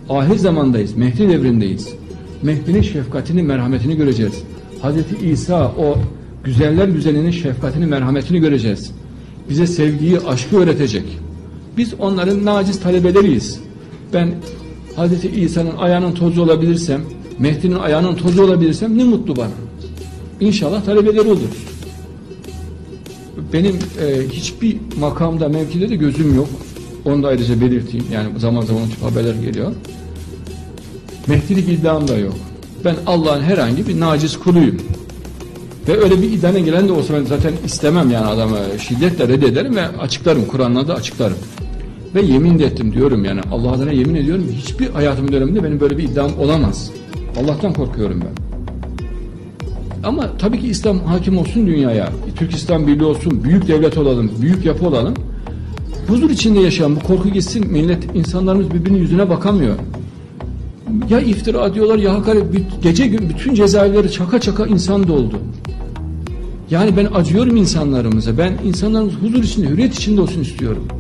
ahir zamandayız, Mehdi devrindeyiz. Mehdi'nin şefkatini, merhametini göreceğiz. Hazreti İsa o güzeller güzelinin şefkatini, merhametini göreceğiz. Bize sevgiyi, aşkı öğretecek. Biz onların naciz talebeleriyiz. Ben Hazreti İsa'nın ayağının tozu olabilirsem, Mehdi'nin ayağının tozu olabilirsem ne mutlu bana. İnşallah talebeleri olur. Benim hiçbir makamda, mevkide de gözüm yok. Onu da ayrıca belirteyim. Yani zaman zaman o tip haberler geliyor. Mehdilik iddiam da yok. Ben Allah'ın herhangi bir naciz kuluyum. Ve öyle bir iddiana gelen de olsa ben zaten istemem yani adamı şiddetle reddederim ve açıklarım. Kur'an'la da açıklarım. Ve yemin de ettim diyorum yani Allah adına yemin ediyorum hiçbir hayatımın döneminde benim böyle bir iddiam olamaz. Allah'tan korkuyorum ben. Ama tabii ki İslam hakim olsun dünyaya. Türk İslam Birliği olsun, büyük devlet olalım, büyük yapı olalım. Huzur içinde yaşayan bu korku gitsin, millet, insanlarımız birbirinin yüzüne bakamıyor. Ya iftira diyorlar ya hakaret, gece gün bütün cezaevleri çaka çaka insan doldu. Yani ben acıyorum insanlarımıza. Ben insanlarımız huzur içinde, hürriyet içinde olsun istiyorum.